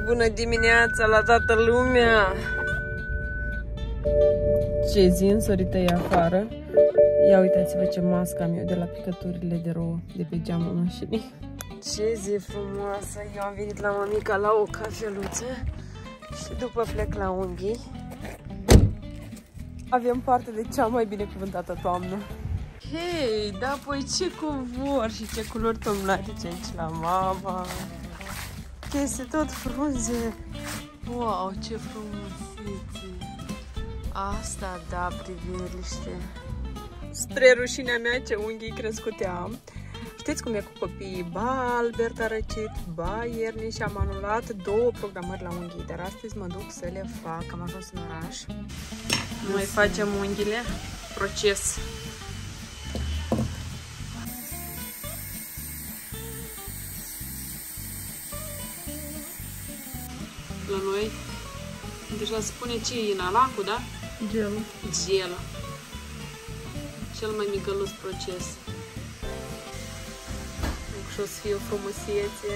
Bună dimineața la toată lumea! Ce zi însorită e afară. Ia uitați-vă ce mască am eu de la picăturile de rouă de pe geamul mașinii. Ce zi frumoasă! Eu am venit la mămica la o cafeluță și după plec la unghii. Avem parte de cea mai binecuvântată toamnă. Hei, da, păi ce covor și ce culori tomnatice aici la mama. Că este tot frunze. Wow, ce frumusețe. Asta da, priveliște. Spre rușinea mea, ce unghii crescute am. Știți cum e cu copiii? Ba Albert a răcit, ba Ierni și am anulat 2 programări la unghii. Dar astăzi mă duc să le fac. Am ajuns în oraș. Noi facem unghiile. Proces. La noi deja spune ce e inalacul, da? Gel. Gel. Cel mai micăluț proces. Și o să fie o frumusețe.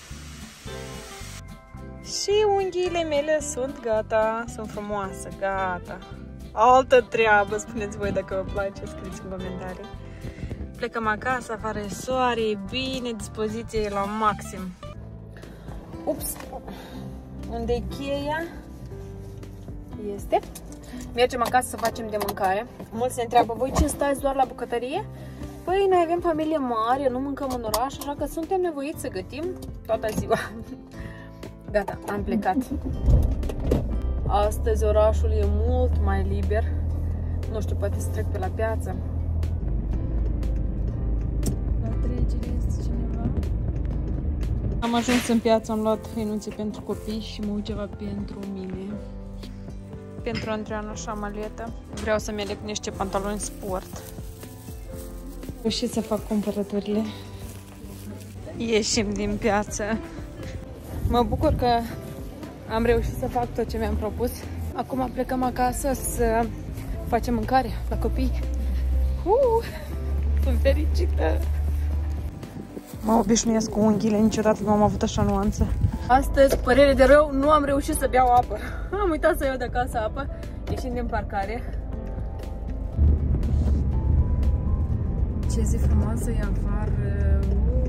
Și unghiile mele sunt gata. Sunt frumoase, gata. Altă treabă, spuneți voi dacă vă place, scrieți în comentarii. Plecăm acasă, afară e soare, e bine, dispoziție e la maxim. Ups! Unde e cheia? Este. Mergem acasă să facem de mâncare. Mulți se întreabă, voi ce stați doar la bucătărie? Păi noi avem familie mare, nu mâncăm în oraș, așa că suntem nevoiți să gătim toată ziua. Gata, am plecat. Astăzi orașul e mult mai liber. Nu știu, poate să trec pe la piață. La trecere este cineva? Am ajuns în piață, am luat hăinuțe pentru copii și mă uit ceva pentru mine. Pentru Andreanu și amaletă. Vreau să-mi aleg niște pantaloni sport. Și să fac cumpărăturile. Ieșim din piață. Mă bucur că am reușit să fac tot ce mi-am propus. Acum plecăm acasă să facem mâncare la copii. Sunt fericită! Mă obișnuiesc cu unghiile, niciodată nu am avut așa nuanță. Astăzi, părere de rău, nu am reușit să beau apă. Am uitat să iau de acasă apă, ieșind din parcare. Ce zi frumoasă e afară.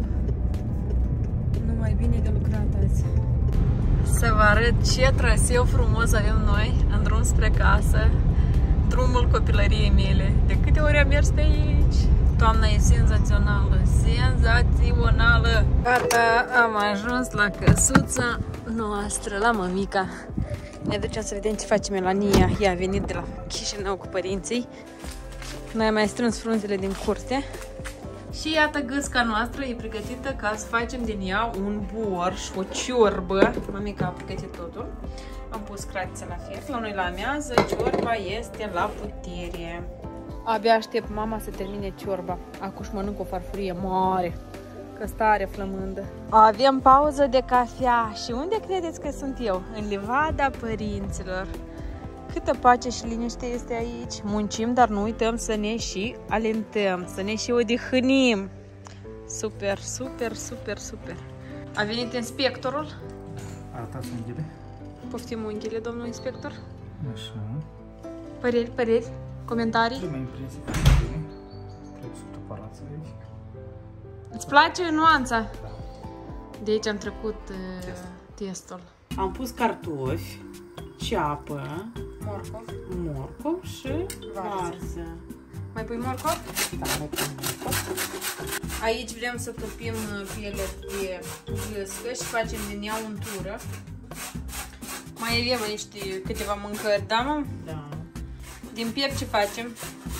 Numai bine de lucrat azi. Să vă arăt ce traseu frumos avem noi în drum spre casă. Drumul copilăriei mele. De câte ori am mers pe aici? Toamna e senzațională, senzațională. Gata, am ajuns la căsuța noastră, la mămica. Ne ducem să vedem ce face Melania. Ea a venit de la Chișinău cu părinții. Noi am mai strâns frunzele din curte. Și iată, gâsca noastră e pregătită ca să facem din ea un borș, o ciorbă. Mămica a pregătit totul. Am pus cratița la fiert. La noi la amiază, ciorba este la putere. Abia aștept mama să termine ciorba. Acum își mănânc o farfurie mare, că stare flămândă. Avem pauză de cafea. Și unde credeți că sunt eu? În livada părinților. Câtă pace și liniște este aici. Muncim, dar nu uităm să ne și alintăm, să ne și odihnim. Super, super, super, super. A venit inspectorul. Arătați unghiile. Poftim unghiile, domnul inspector. Așa. Păreri, comentarii? Prima impresie. Cred că sunt supărați aici. Îți place nuanța? Da. De aici am trecut testul. Am pus cartofi, ceapă, morcov și varză. Mai pui morcov? Da, mai pun morcov. Aici vrem să topim pielea de gâscă și facem din ea untură. Mai avem aici câteva mâncări, da, mă? Da. Din piept ce facem?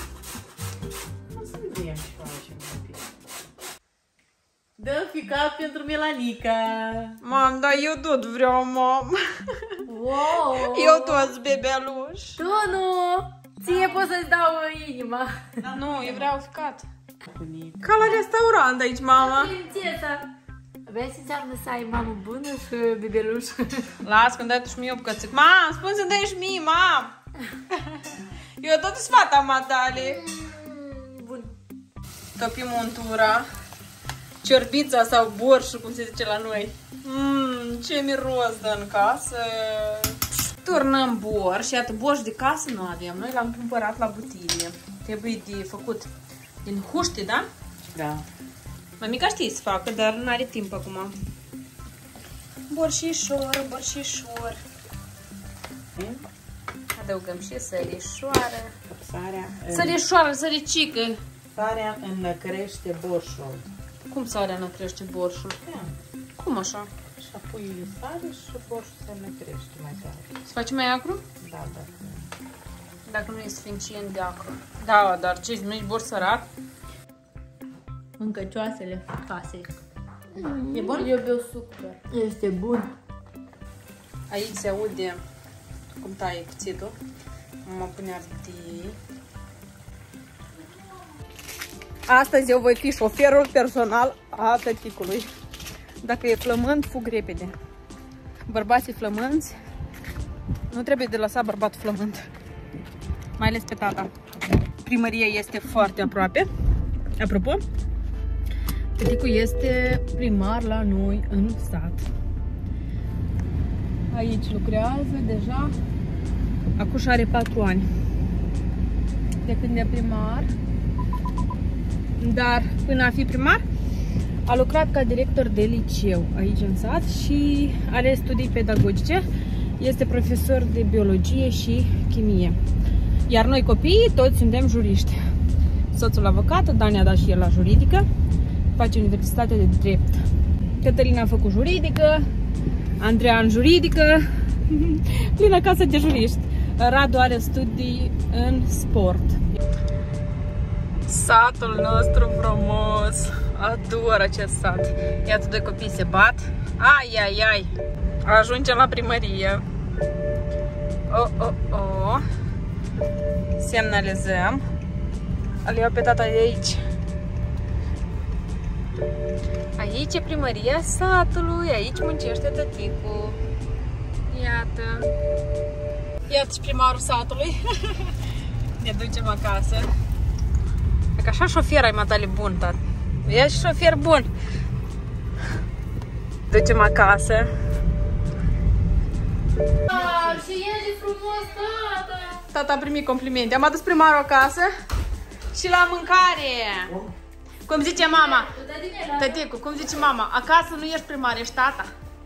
O să vedem ce facem din piept. Dă ficat pentru Melanica. Mam, dar eu tot vreau, mam. Wow! Eu toți bebeluși. Tu nu! Ție pot să-ți dau inima. Nu, eu vreau ficat. Ca la restaurant aici, mama. Prințesa! Vezi ce înseamnă să ai mamă bună și bebeluș? Las, când dai tu și mie o bucățică. Mam, spun să dai și mie, mam. Eu tot sunt fata matale. Bun. Topim untura. Ciorbița sau borșul, cum se zice la noi. Ce miros dă în casă! Turnăm borș, iată, borș de casă nu avem. Noi l-am cumpărat la butilie. Trebuie de făcut din huște, da? Da. Mamica știe să facă, dar nu are timp acum. Borșișor, borșișor. Adăugăm și sărișoară. Sarea. Săricică. Sarea înlăcrește borșul. Cum sarea înlăcrește borșul? Da. Cum așa? Și apoi sare și borșul se înlăcrește mai tare. Se face mai acru? Da, da. Dacă nu e suficient de acru. Da, dar ce, nu ești borș sărat? Mâncăcioasele casei. E bun? Eu beau suc doar. Este bun. Aici se aude cum taie cuțitul. Mă pune ardei. Astăzi eu voi fi șoferul personal a tăticului. Dacă e flământ, fug repede. Bărbații flămânți, nu trebuie de lăsat bărbatul flământ. Mai ales pe tata. Primăria este foarte aproape. Apropo, tăticul este primar la noi în sat. Aici lucrează deja. Acum are 4 ani. De când e primar. Dar până a fi primar, a lucrat ca director de liceu aici în sat și are studii pedagogice. Este profesor de biologie și chimie. Iar noi copiii toți suntem juriști. Soțul avocat, Dani a dat și el la juridică. Face Universitatea de Drept. Cătălina a făcut juridică. Andreea în juridică. Plină casă de juriști. Radu are studii în sport. Satul nostru frumos. Ador acest sat. Iată, doi copii se bat. Ai, ai, ai. Ajungem la primărie. Semnalizăm. Îl iau pe tata de aici. Aici e primăria satului. Aici muncește tăticul. Iată. Iată și primarul satului. Ne ducem acasă. E că așa șofer ai matale bun, tată. Ești șofer bun. Ducem acasă. Și e frumos, tata! Tata a primit complimente. Am adus primarul acasă și la mâncare. Cum zice mama? Tăticu, cum zice mama? Acasă nu ești primar, ești tata.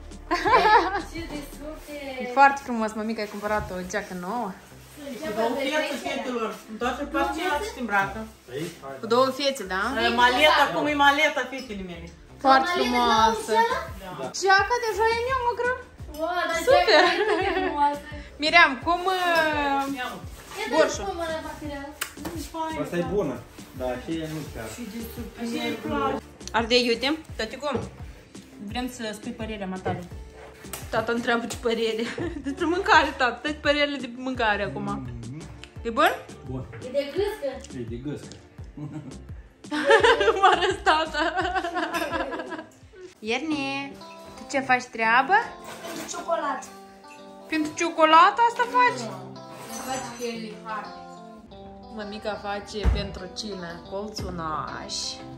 E foarte frumos, mămica, ai cumpărat o geacă nouă. Două fețe, fetelor. Toate pe aceeași se îmbracă. Cu două fețe, da? Maleta, cum e maleta fetele mele. Foarte frumoasă. Geaca de joia neagră. Super! Miriam, cum... borșul? Asta e bună, dar aceea nu chiar. Ardei, uite, tăticu, vrem să spui părerea matale. Tata întreabă ce părere. Despre mâncare, tata, dă-ți părerile de mâncare acum. E bun? Bun. E de gâscă. E de gâscă. M-a arăs tata. Ierne, tu ce faci treabă? Ciocolată. Pentru ciocolată asta faci? Faci cheli, foarte. Mămica face pentru cină colțunaș.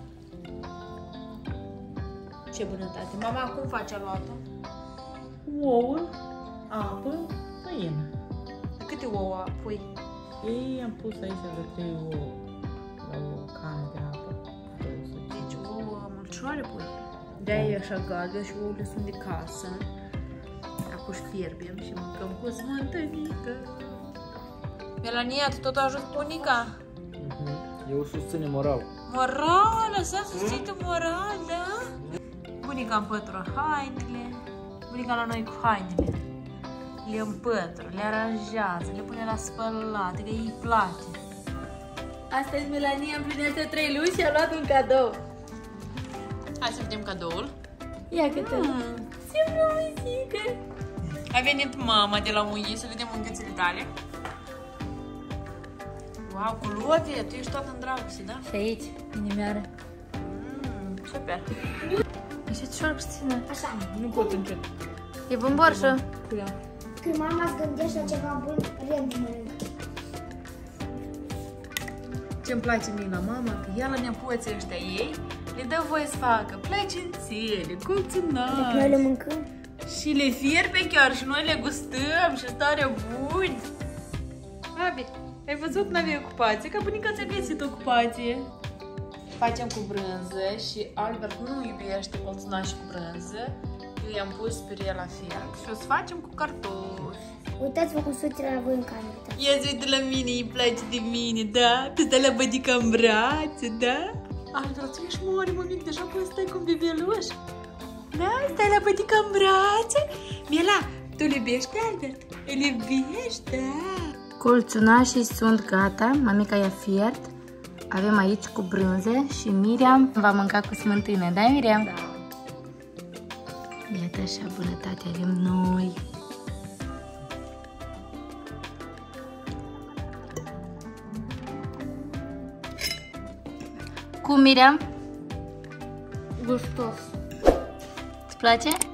Ce bunătate. Mama, cum face aluatul? Ouă, apă, făină. De câte ouă pui? Ei am pus aici de 3 ouă la o cană de apă. Deci ouă mulcioare pui. De-aia e așa galbă și ouăle sunt de casă. Acum fierbem și mâncăm cu smântănică. Melania, tu tot ajuns bunica? Eu susține moral. Moral, lăsa susțită moral, da? Bunica împătură hainele. Bunica la noi cu hainele. Le împătură, le aranjează, le pune la spălat, că îi place. Astăzi Melania împlinește 3 luni și a luat un cadou. Hai să vedem cadoul. Ia câte. Ce frumusică! A venit mama de la unghii, să vedem unghiuțele tale. Wow, culove, tu ești toată în dragoste, da? Și aici, inimioară. Super. Așa ce Cristina. Așa. Nu pot încet. E bun borșul? Când mama îți gândește la ceva bun, rând mănânc. Ce-mi place mie la mama, că ea la nepoții ăștia ei le dă voie să facă plăcințele, Dacă noi colțunași. le mâncăm, Și le fierbe chiar și noi le gustăm și stare buni. Abi, ai văzut, n-aveai ocupație? Că bunica ți-a găsit ocupație. Facem cu brânză și Albert nu iubește colțunași cu brânză. Eu i-am pus piure la fiert și o să facem cu cartofi. Uitați-vă cum se uită la voi în cameră. Ia zi uite la mine, îi place de mine, da? Te stai la bădica în brațe, da? Albert, tu ești mare, mămic, deja poți stai cu un bebeluș. Da? Stai la bădica în brațe? Miela, tu îl iubești pe Albert? Îl iubești, da? Colțunașii sunt gata, mamica i-a fiert. Avem aici cu brânză și Miriam va mânca cu smântână, da, Miriam? Da. Iată așa bunătate avem noi. Cum, Miriam? Gustos. Îți place?